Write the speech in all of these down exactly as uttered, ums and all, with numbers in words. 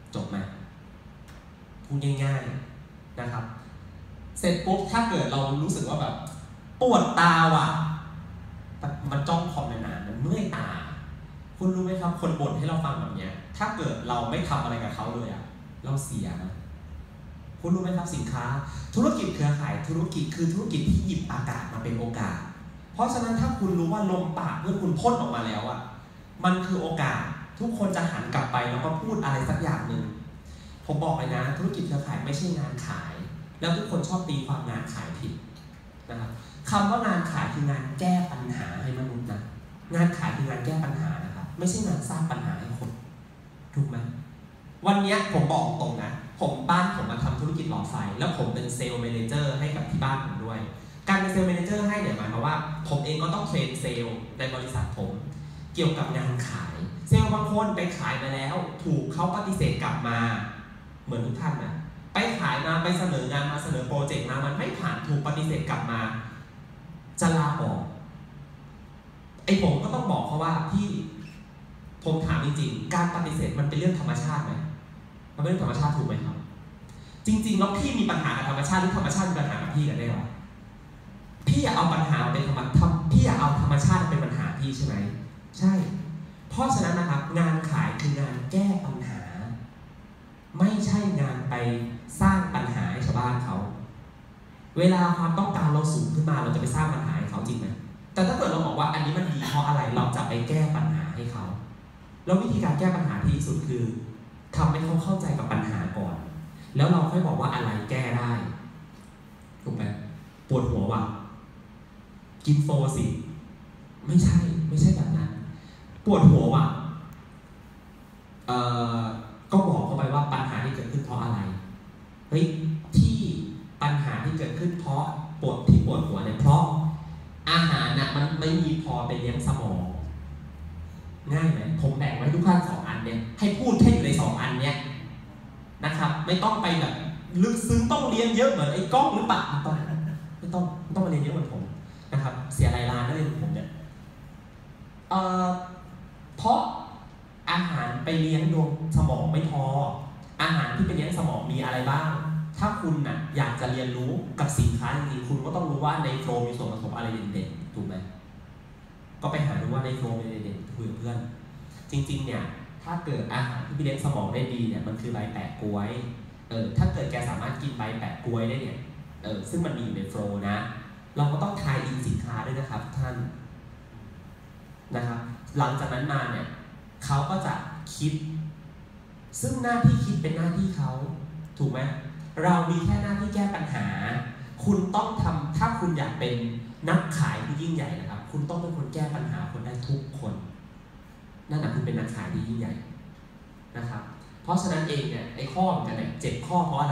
จบไหมพูดง่ายๆนะครับเสร็จปุ๊บถ้าเกิดเรารู้สึกว่าแบบปวดตาว่ะมันจ้องคอมนานๆมันเมื่อยตาคุณรู้ไหมครับคนบ่นให้เราฟังแบบนี้ถ้าเกิดเราไม่ทำอะไรกับเขาเลยอะเราเสียนะคุณรู้ไหมครับสินค้าธุรกิจเครือข่ายธุรกิจคือธุรกิจที่หยิบอากาศมาเป็นโอกาสเพราะฉะนั้นถ้าคุณรู้ว่าลมปากเมื่อคุณพ่นออกมาแล้วอะมันคือโอกาสทุกคนจะหันกลับไปแล้วก็พูดอะไรสักอย่างหนึ่งผมบอกเลยนะธุรกิจเครือข่ายไม่ใช่งานขายแล้วทุกคนชอบตีความงานขายผิดนะครับคำว่างานขายคืองานแก้ปัญหาให้มนุษย์นะงานขายคืองานแก้ปัญหานะครับไม่ใช่งานสร้างปัญหาให้คนถูกไหมวันนี้ผมบอกตรงนะผมบ้านผมมาทำธุรกิจหลอดไฟแล้วผมเป็นเซลล์แมเนเจอร์ให้กับที่บ้านผมด้วยการเป็นเซลล์แมเนเจอร์ให้เนี่ยหมายความว่าผมเองก็ต้องเทรนเซลล์ในบริษัทผมเกี่ยวกับงานขายเซลล์บางคนไปขายมาแล้วถูกเขาปฏิเสธกลับมาเหมือนทุกท่านนะไปขายมาไปเสนองานมาเสนอโปรเจกต์มามันไม่ผ่านถูกปฏิเสธกลับมาจะลาออกไอ้ผมก็ต้องบอกเขาว่าพี่ผมถามจริงๆการปฏิเสธมันเป็นเรื่องธรรมชาติไหมมันเป็นเรื่องธรรมชาติถูกไหมครับจริงๆแล้วพี่มีปัญหากับธรรมชาติหรือธรรมชาติมีปัญหากับพี่กันได้หรอพี่อยากเอาปัญหาเป็นธรรมชาติพี่อยากเอาธรรมชาติเป็นปัญหาพี่ใช่ไหมใช่เพราะฉะนั้นนะครับงานขายคืองานแก้ปัญหาไม่ใช่งานไปสร้างปัญหาให้ชาวบ้านเขาเวลาความต้องการเราสูงขึ้นมาเราจะไปสร้างปัญหาให้เขาจริงไหมแต่ถ้าเกิดเราบอกว่าอันนี้มันดีเพราะอะไรเราจะไปแก้ปัญหาให้เขาแล้ววิธีการแก้ปัญหาที่ดีที่สุดคือทำให้เขาเข้าใจกับปัญหาก่อนแล้วเราค่อยบอกว่าอะไรแก้ได้ถูกไหมปวดหัวว่ะกินโฟสิไม่ใช่ไม่ใช่แบบนั้นปวดหัวว่ะเอ่อก็บอกเขาไปว่าปัญหาที่เกิดขึ้นเพราะอะไรเฮ้ยที่ปัญหาที่เกิดขึ้นเพราะปวดที่ปวดหัวเนี่ยเพราะอาหารน่ะมันไม่มีพอไปเลี้ยงสมองง่ายไหมผมแบ่งไว้ทุกท่านสองอันเนี่ยให้พูดแค่อยู่ในสองอันเนี้ยนะครับไม่ต้องไปแบบลึกซึ้งต้องเรียนเยอะเหมือนไอ้กล้องหรือเปล่าไม่ต้องไม่ต้องไม่ต้องมาเรียนเยอะเหมือนผมนะครับเสียรายล้านได้เลยผมเนี่ยเอ่อเพราะอาหารไปเลี้ยงดวงสมองไม่พออาหารที่ไปเลี้ยงสมองมีอะไรบ้างถ้าคุณน่ะอยากจะเรียนรู้กับสินค้าจริงๆคุณก็ต้องรู้ว่าในโฟลว์มีส่วนผสมอะไรเด่นๆถูกไหมก็ไปหาดูว่าในโฟลว์มีอะไรเด่นคุยกับเพื่อนจริงๆเนี่ยถ้าเกิดอาหารที่ไปเลี้ยงสมองได้ดีเนี่ยมันคือใบแปะกล้วยเออถ้าเกิดแกสามารถกินใบแปะกล้วยได้เนี่ยเออซึ่งมันมีอยู่ในโฟลว์นะเราก็ต้องทายอินสินค้าด้วยนะครับท่านนะครับหลังจากนั้นมาเนี่ยเขาก็จะคิดซึ่งหน้าที่คิดเป็นหน้าที่เขาถูกไหมเรามีแค่หน้าที่แก้ปัญหาคุณต้องทำถ้าคุณอยากเป็นนักขายที่ยิ่งใหญ่นะครับคุณต้องเป็นคนแก้ปัญหาคนได้ทุกคนนั่นแหละคุณเป็นนักขายที่ยิ่งใหญ่นะครับเพราะฉะนั้นเองเนี่ยไอ้ข้อเหมือนกันเนี่ยเจ็ดข้อเพราะอะไร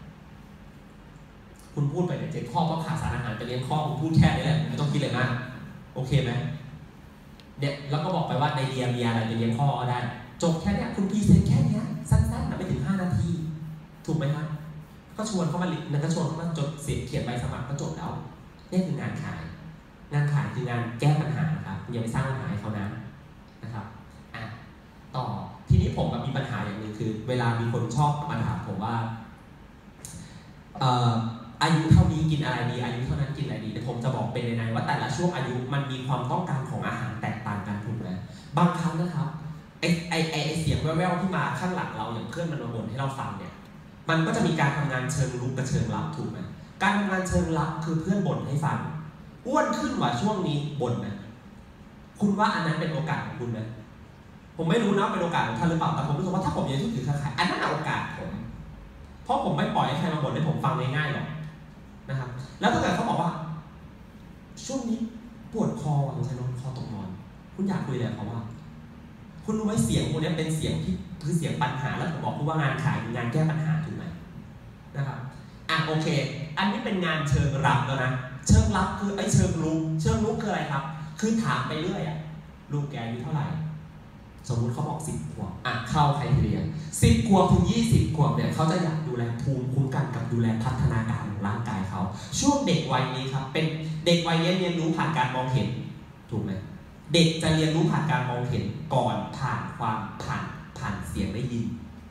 คุณพูดไปเนี่ยเจ็ดข้อเพราะขาดสารอาหารไปเลี้ยงข้อคุณพูดแค่นี้แหละไม่ต้องคิดเลยมากโอเคไหมเนี่ยแล้วก็บอกไปว่าในเดียมีอะไรไปเลี้ยงข้อก็ได้จบแค่นี้คุณพรีเซนต์แค่นี้สั้นๆไม่ถึงห้านาทีถูกไหมครับก็ชวนเขามาลินั่นก็ชวนเขามาจดเสียเขียนใบสมัครก็จบแล้วนี่คืองานขายงานขายคืองานแก้ปัญหาครับอย่าไปสร้างปัญหาให้เขานะนะครับอ่ะต่อทีนี้ผมมีปัญหาอย่างหนึ่งคือเวลามีคนชอบมาถามผมว่าเอ่ออายุเท่านี้กินอะไรดีอายุเท่านั้นกินอะไรดีแต่ผมจะบอกเป็นในๆว่าแต่ละช่วงอายุมันมีความต้องการของอาหารแตกต่างกันถูกไหมบางครั้งนะครับไอไอไอเสียงแว่วๆที่มาข้างหลังเราอย่างเพื่อนมันมาบ่นให้เราฟังเนี่ยมันก็จะมีการทำงานเชิงรุกกับเชิงรับถูกไหมการทำงานเชิงรับคือเพื่อนบ่นให้ฟังอ้วนขึ้นกว่าช่วงนี้บ่นนะคุณว่าอันนั้นเป็นโอกาสของคุณไหมผมไม่รู้นะเป็นโอกาสของท่านหรือเปล่าแต่ผมรู้สึกว่าถ้าผมยังถือค้าขายอันนั้นโอกาสผมเพราะผมไม่ปล่อยให้ใครมาบ่นให้ผมฟังง่ายๆหรอกนะครับแล้วถ้าเกิดเขาบอกว่าช่วงนี้ปวดคอคุณชัยนนท์คอตกนอนคุณอยากคุยอะไรกับเขาว่าคุณรู้ไหมเสียงคนนี้เป็นเสียงที่คือเสียงปัญหาแล้วผมบอกคุณว่างานขายคืองานแก้ปัญหาถูกไหมนะครับอ่ะโอเคอันนี้เป็นงานเชิงรับแล้วนะเชิงรับคือไอ้เชิงลุกเชิงลุกคืออะไรครับคือถามไปเรื่อยอ่ะลูกแกอายุเท่าไหร่สมมุติเขาบอกสิบขวบอ่ะเข้าใครเรียนสิบขวบถึงยี่สิบขวบเนี่ยเขาจะอยากดูแลภูมิคุ้มกันกับดูแลพัฒนาการของร่างกายเขาช่วงเด็กวัยนี้ครับเป็นเด็กวัยนี้เรียนรู้ผ่านการมองเห็นถูกไหมเด็กจะเรียนรู้ผ่านการมองเห็นก่อนผ่านความผ่านผ่านเสียงได้ยิน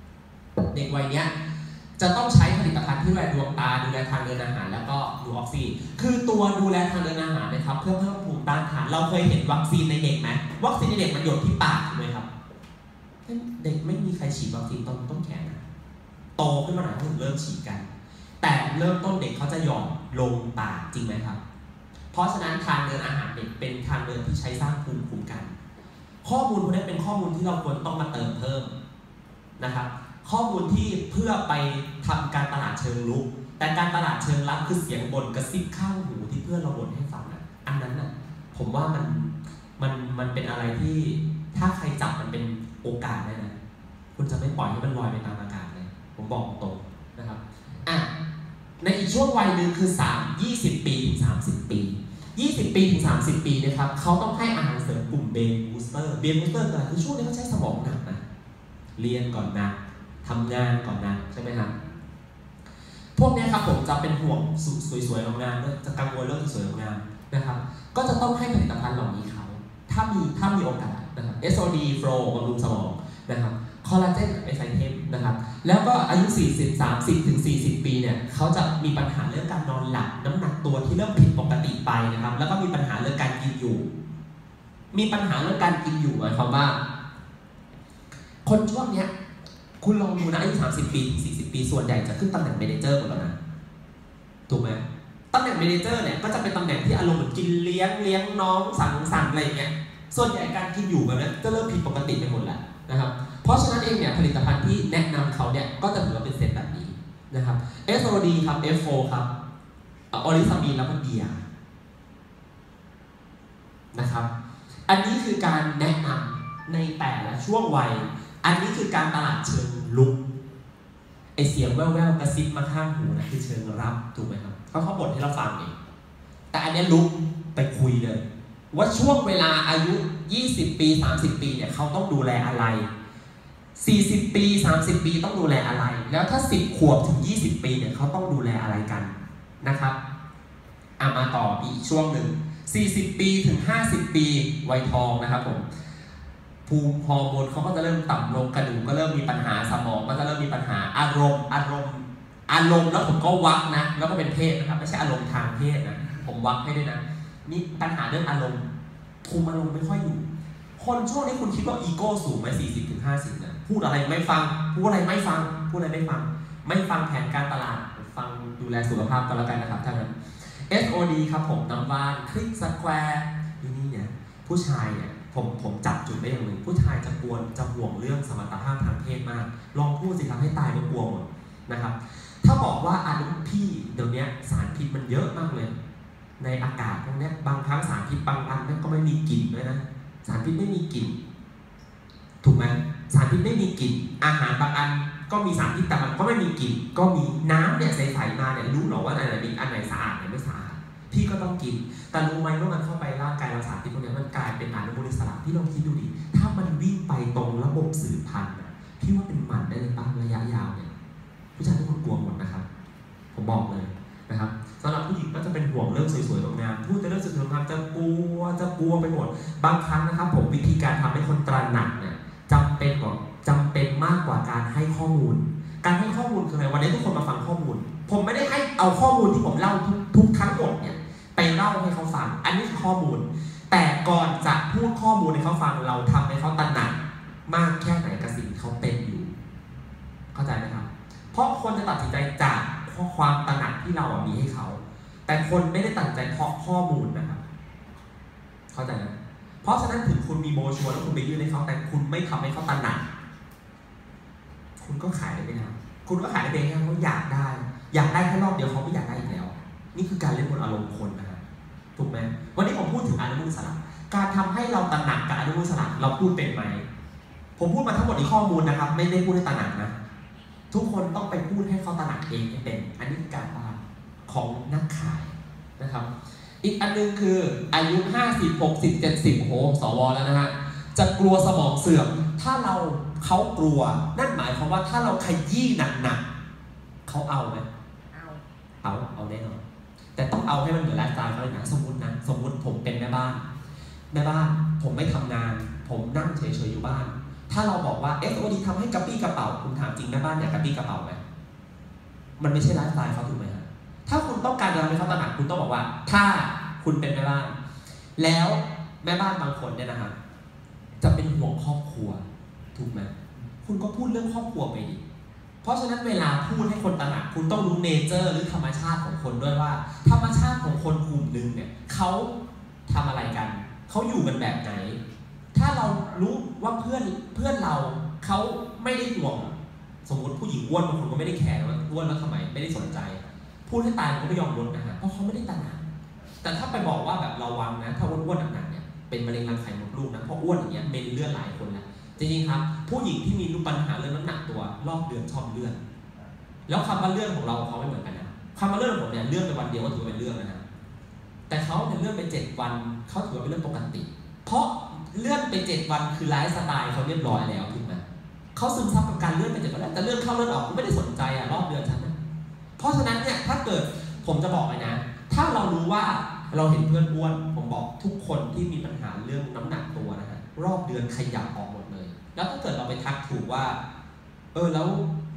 เด็กวัยเนี้ยจะต้องใช้ผลิตภัณฑ์ที่ดูแลดวงตาดูแลทางเดินอาหารแล้วก็ดูออกซิคือตัวดูแลทางเดินอาหารนะครับเพื่อเพิ่มภูมิต้านทานเราเคยเห็นวัคซีนในเด็กไหมวัคซีนในเด็กมันหยดที่ปากถูกไหมครับเด็กไม่มีใครฉีดวัคซีนต้นต้นแขนนะโตขึ้นมาหน่อยเขาถึงเริ่มฉีดกันแต่เริ่มต้นเด็กเขาจะหย่อนลงปากจริงไหมครับเพราะฉะนั้นทางเดินอาหารเด็กเป็นทางเดินที่ใช้สร้างภูมิคุ้มกันข้อมูลพวกนี้เป็นข้อมูลที่เราควรต้องมาเติมเพิ่มนะครับข้อมูลที่เพื่อไปทำการตลาดเชิงลุกแต่การตลาดเชิงลับคือเสียงบ่นกระซิบข้างหูที่เพื่อนเราบ่นให้ฟังนะอันนั้นน่ะผมว่ามันมันมันเป็นอะไรที่ถ้าใครจับมันเป็นโอกาสได้นะคุณจะไม่ปล่อยให้มันลอยไปตามอากาศเลยผมบอกตรงนะครับอ่ะในอีกช่วงวัยหนึ่งคือสาม ยี่สิบปีถึงสามสิบปียี่สิบปีถึงสามสิบปีนะครับเขาต้องให้อาหารเสริมกลุ่มเบนบูสเตอร์เบนบูสเตอร์คืออะไรคือช่วงนี้เขาใช้สมองหนักนะเรียนก่อนนะทำงานก่อนนะใช่ไหมครับพวกนี้ครับผมจะเป็นห่วงสวยๆงามๆจะกังวลเรื่องสวยๆงามๆนะครับก็จะต้องให้ผลิตภัณฑ์เหล่านี้เขาถ้ามีถ้ามีโอกาสนะครับ เอส โอ ดี Flow บำรุงสมองนะครับคอลลาเจนไอไซเทมนะครับแล้วก็อายุสี่สิบ สามสิบถึงสี่สิบปีเนี่ยเขาจะมีปัญหาเรื่องการนอนหลับน้ำหนักตัวที่เริ่มผิดปกติไปนะครับแล้วก็มีปัญหาเรื่องการกินอยู่มีปัญหาเรื่องการกินอยู่หมายความว่าคนช่วงเนี้ยคุณลองดูนะอายุสามสิบปีสี่สิบปีส่วนใหญ่จะขึ้นตำแหน่งเมเนเจอร์หมดแล้วนะถูกไหมตำแหน่งเมเนเจอร์เนี่ยก็จะเป็นตำแหน่งที่อารมณ์เหมือนกินเลี้ยงเลี้ยงน้องสั่งสั่งอะไรอย่างเงี้ยส่วนใหญ่การกินอยู่แบบนั้นก็เริ่มผิดปกติไปหมดแล้วนะครับเพราะฉะนั้นเองเนี่ยผลิตภัณฑ์ที่แนะนำเขาเนี่ยก็จะถือว่าเป็นเซตแบบนี้นะครับ เอส โอ ดี ครับ เอฟ โฟ ครับออริซามีนแล้วก็เดียนะครับอันนี้คือการแนะนำในแต่ละช่วงวัยอันนี้คือการตลาดเชิงลุกไอเสียงแว่วๆกระซิบมาข้างหูนะคือเชิงรับถูกไหมครับเขาเขาบ่นให้เราฟังเองแต่อันนี้ลุกไปคุยเลยว่าช่วงเวลาอายุยี่สิบปีสามสิบปีเนี่ยเขาต้องดูแลอะไรสี่สิบปีสามสิบปีต้องดูแลอะไรแล้วถ้าสิบขวบถึงยี่สิบปีเนี่ยเขาต้องดูแลอะไรกันนะครับอ่ะมาต่ออีกช่วงหนึ่งสี่สิบปีถึงห้าสิบปีวัยทองนะครับผมภูมิฮอร์โมนเขาก็จะเริ่มต่ำลงกระดูกก็เริ่มมีปัญหาสมองก็จะเริ่มมีปัญหาอารมณ์อารมณ์อารมณ์แล้วผมก็วักนะแล้วก็เป็นเพศนะครับไม่ใช่อารมณ์ทางเพศนะผมวักให้ด้วยนะมีปัญหาเรื่องอารมณ์คุมอารมณ์ไม่ค่อยอยู่คนช่วงนี้คุณคิดว่าอีโก้สูงไหมสี่สิบถึงห้าสิบนะพูดอะไรไม่ฟังพูดอะไรไม่ฟังพูดอะไรไม่ฟังไม่ฟังแผนการตลาดฟังดูแลสุขภาพกันแล้วกันนะครับท่านนั้น เอส โอ ดี ครับผมน้ำว่านคลิกสแควร์ที่นี่เนี่ยผู้ชายเนี่ยผมผมจับจุดได้อย่างหนึ่งผู้ชายจะกวนจะห่วงเรื่องสมรรถภาพทางเพศมากลองพูดสิครับให้ตายก็กลัวหมดนะครับถ้าบอกว่าอ่ะพี่เดี๋ยวนี้สารพิษมันเยอะมากเลยในอากาศพวกนี้บางครั้งสารพิษบางอันมันก็ไม่มีกลิ่นด้วยนะสารพิษไม่มีกลิ่นถูกไหมสารพิษไม่มีกลิ่นอาหารบางอันก็มีสารพิษแต่มันก็ไม่มีกลิ่นก็มีน้ำเนี่ยใสๆมาเนี่ยรู้หรอว่าอันไหนอันไหนสะอาดอันไหนไม่สะอาดพี่ก็ต้องกินแต่รู้ไหมว่ามันเข้าไปร่างกายเราสารพิษพวกนี้มันกลายเป็นอนุมูลอิสระที่ลองคิดดูดิถ้ามันวิ่งไปตรงระบบสืบพันธุ์นะพี่ว่าเป็นหมันได้เลยป่ะระยะยาวเนี่ยผู้ชายทุกคนกลัวหมดนะครับผมบอกเลยนะครับสำหรับผู้หญิงก็จะเป็นห่วงเรื่องสวยๆงามๆพูดแต่เรื่องสวยๆงามจะกลัวจะกลัวไปหมดบางครั้งนะครับผมวิธีการทำให้คนตระหนักเนี่ยจำเป็นกว่าจำเป็นมากกว่าการให้ข้อมูลการให้ข้อมูลคืออะไรวันนี้ทุกคนมาฟังข้อมูลผมไม่ได้ให้เอาข้อมูลที่ผมเล่าทุกทุกทั้งหมดเนี่ยไปเล่าให้เขาฟังอันนี้คือข้อมูลแต่ก่อนจะพูดข้อมูลให้เขาฟังเราทำให้เขาตระหนักมากแค่ไหนกับสิ่งที่เขาเป็นอยู่เข้าใจไหมครับเพราะคนจะตัดสินใจจากความตระหนักที่เรามีให้เขาแต่คนไม่ได้ตัดสินใจเพราะข้อมูลนะครับเข้าใจไหมเพราะฉะนั้นถึงคุณมีโบชัวร์แล้วคุณไปยื่นให้เขาแต่คุณไม่ทำให้เขาตระหนักคุณก็ขายได้ไม่นานคุณก็ขายได้เพียงแค่เขาอยากได้อยากได้แค่รอบเดียวเขาไม่อยากได้อีกแล้วนี่คือการเล่นบนอารมณ์คนนะครับถูกไหมวันนี้ผมพูดถึงอนุมูลอิสระการทำให้เราตระหนักกับอนุมูลอิสระเราพูดเป็นไหมผมพูดมาทั้งหมดในข้อมูลนะครับไม่ได้พูดให้ตระหนักนะทุกคนต้องไปพูดให้เขาตระหนักเองให้เป็นอันนี้คือการบ้านของนักขายนะครับอีกอันนึงคืออายุห้าสิบ หกสิบ เจ็ดสิบโอ้โหสวแล้วนะฮะจะกลัวสมองเสื่อมถ้าเราเขากลัวนั่นหมายความว่าถ้าเราขยี้หนักๆเขาเอาไหมเอาเอาเอาแน่นอนแต่ต้องเอาให้มันเหมือนไลฟ์สไตล์เขาเลยนะสมมตินะสมมติผมเป็นแม่บ้านแม่บ้านผมไม่ทำงานผมนั่งเฉยๆอยู่บ้านถ้าเราบอกว่า เอส โอ ดี ทำให้กระปี้กระเป๋าคุณถามจริงแม่บ้านอยากกระปี้กระเป๋าไหมมันไม่ใช่ไลฟ์สไตล์เขาถูกไหมฮะถ้าคุณต้องการจะทำให้เขาตระหนักคุณต้องบอกว่าถ้าคุณเป็นแม่บ้านแล้วแม่บ้านบางคนเนี่ยนะฮะจะเป็นห่วงครอบครัวถูกไหมคุณก็พูดเรื่องครอบครัวไปดิเพราะฉะนั้นเวลาพูดให้คนตระหนักคุณต้องรู้เนเจอร์หรือธรรมชาติของคนด้วยว่าธรรมชาติของคนกลุ่มหนึ่งเนี่ยเขาทำอะไรกันเขาอยู่กันแบบไหนถ้าเรารู้ว่าเพื่อนเพื่อนเราเขาไม่ได้ห่วงสมมติผู้หญิงอ้วนบางคนก็ไม่ได้แคร์ว่าอ้วนแล้วทำไมไม่ได้สนใจพูดให้ตายมันก็ไม่ยอมลดนะฮะเพราะเขาไม่ได้ตระหนักแต่ถ้าไปบอกว่าแบบระวังนะถ้าอ้วนๆหนักๆเนี่ยเป็นมะเร็งรังไข่มดลูกนะเพราะอ้วนอย่างเงี้ยเมนเลือดหลายคนแล้วจริงๆครับผู้หญิงที่มีปัญหาเรื่องน้ำหนักตัวรอบเดือนชอบเลื่อนแล้วคำว่าเลื่อนของเราเขาไม่เหมือนกันนะคำว่าเลื่อนของผมเนี่ยเลื่อนไปวันเดียวก็ถือเป็นเรื่องนะฮะแต่เขาเนี่ยเลื่อนไปเจ็ดวันเขาถือว่าเป็นเรื่องปกติเพราะเลื่อนไปเจ็ดวันคือไลฟ์สไตล์เขาเรียบร้อยแล้วถูกไหมเขาซึมซับกับการเลื่อนไปเจ็ดวันแล้วแต่เลื่อนเข้าเลื่อนออกก็ไม่ได้สนใจอ่ะรอบเดือนฉันนะเพราะฉะนั้นเนี่ยถ้าเกิดผมจะบอกเลยนะถ้าเรารู้ว่าเราเห็นเพื่อนอ้วนผมบอกทุกคนที่มีปัญหาเรื่องน้ำหนักตัวนะฮะรอบเดือนขยับออกหมดเลยแล้วถ้าเกิดเราไปทักถูกว่าเออแล้ว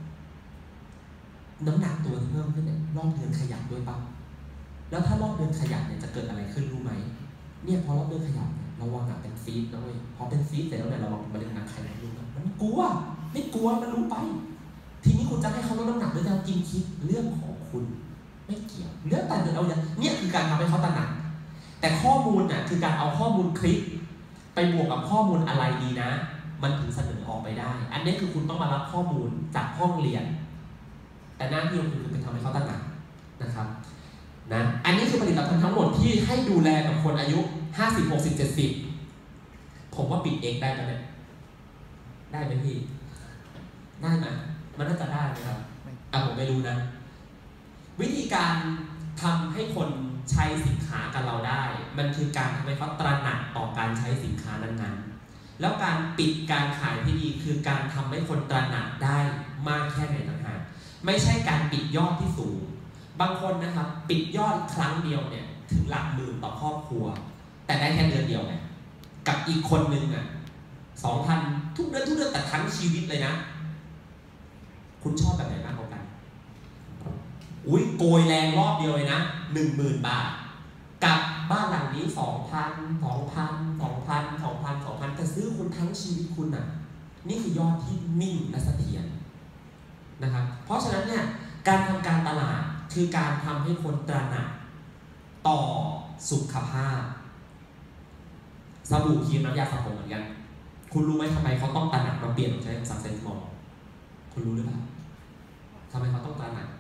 น้ำหนักตัวที่เพิ่มขึ้นเนี่ยรอบเดือนขยับด้วยป่ะแล้วถ้ารอบเดือนขยับเนี่ยจะเกิดอะไรขึ้นรู้ไหมเนี่ยพอรอบเดือนขยับเนี่ยระวังอ่ะเป็นซีสนะเว้ยพอเป็นซีสเสร็จแล้วเนี่ยระวังมะเร็งรังไข่มดลูกนะมันกลัวไม่กลัวมันรู้ไปทีนี้คุณจะให้เขาลดน้ำหนักหรือจะกินคิดเรื่องของคุณไม่เกี่ยวเรื่องแต่เดินเอาอย่างเนี่ยคือการทำให้เขาตระหนักแต่ข้อมูลน่ะคือการเอาข้อมูลคลิปไปบวกกับข้อมูลอะไรดีนะมันถึงเสนอออกไปได้อันนี้คือคุณต้องมารับข้อมูลจากห้องเรียนแต่หน้าที่ของคุณคือไปทำให้เขาตระหนักนะครับนะอันนี้คือผลิตภัณฑ์ทั้งหมดที่ให้ดูแลกับคนอายุห้าสิบ หกสิบ เจ็ดสิบผมว่าปิดเองได้ไหมเนี่ยได้ไหมพี่ได้ไหมมันน่าจะได้ไหมครับอ่ะผมไม่รู้นะวิธีการทำให้คนใช้สินค้ากับเราได้มันคือการทำให้เขาตระหนักต่อการใช้สินค้านั้นๆแล้วการปิดการขายที่ดีคือการทำให้คนตระหนักได้มากแค่ไหนต่างหากไม่ใช่การปิดยอดที่สูงบางคนนะครับปิดยอดครั้งเดียวเนี่ยถึงหลักหมื่นต่อครอบครัวแต่ได้แค่เดือนเดียวไงกับอีกคนนึงอ่ะสองพันทุกเดือนทุกเดือนแต่ทั้งชีวิตเลยนะคุณชอบแบบไหนมากกว่ากันอุ้ยโกยแรงรอบเดียวเลยนะหนึ่งหมื่นบาทกับบ้านหลังนี้สองพันสองพันสองพันสองพันสองพันแต่ซื้อคุณทั้งชีวิตคุณอ่ะนี่คือยอดที่นิ่งและเสถียรนะครับเพราะฉะนั้นเนี่ยการทำการตลาดคือการทำให้คนตระหนักต่อสุขภาพสบู่ครีมน้ำยาสระผมเหมือนกันคุณรู้ไหมทำไมเขาต้องตระหนักมาเปลี่ยนใช้ซักเซนส์มอลคุณรู้หรือเปล่าทำไมเขาต้องตระหนัก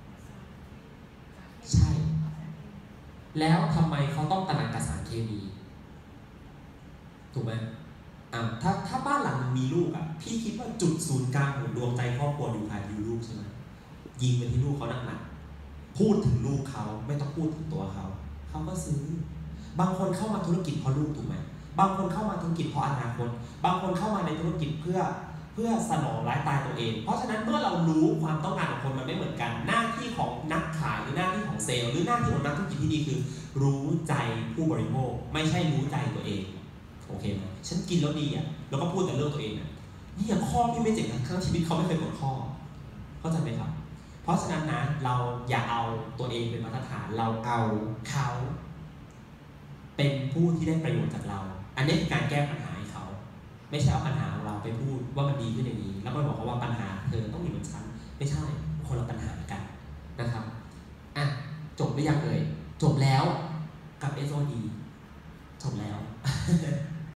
ใช่แล้วทำไมเขาต้องตระหนักกับสารเคมีถูกไหมอ่าถ้าถ้าบ้านหลังมีลูกอ่ะพี่คิดว่าจุดศูนย์กลางของดวงใจครอบครัวอยู่ภายในลูกใช่ไหมยิงไปที่ลูกเขาหนักๆพูดถึงลูกเขาไม่ต้องพูดถึงตัวเขาเขาก็ซื้อบางคนเข้ามาธุรกิจเพราะลูกถูกไหมบางคนเข้ามาธุรกิจเพราะอนาคตบางคนเข้ามาในธุรกิจเพื่อเพื่อสนองไลฟ์สไตล์ตัวเองเพราะฉะนั้นเมื่อเรารู้ความต้องการของคนมันไม่เหมือนกันหน้าที่ของนักขายหรือหน้าที่ของเซลล์หรือหน้าที่ของนักธุรกิจที่ดีคือรู้ใจผู้บริโภคไม่ใช่รู้ใจตัวเองโอเคไหมฉันกินแล้วดีอ่ะแล้วก็พูดแต่เรื่องตัวเองอ่ะนี่อย่างข้อที่ไม่เจ๋งนะทั้งชีวิตเขาไม่เคยกดข้อเข้าใจไหมครับเพราะฉะนั้นนะเราอย่าเอาตัวเองเป็นมาตรฐานเราเอาเขาเป็นผู้ที่ได้ประโยชน์จากเราอันนี้คือการแก้ปัญหาให้เขาไม่ใช่เอาปัญหาของเราไปพูดว่ามันดีขึ้นอย่างนี้แล้วก็บอกเขาว่าปัญหาเธอต้องมีเหมือนฉันไม่ใช่คนละปัญหากันนะครับอ่ะจบหรือยังเอ่ยจบแล้วกับ เอส โอ ดี จบแล้ว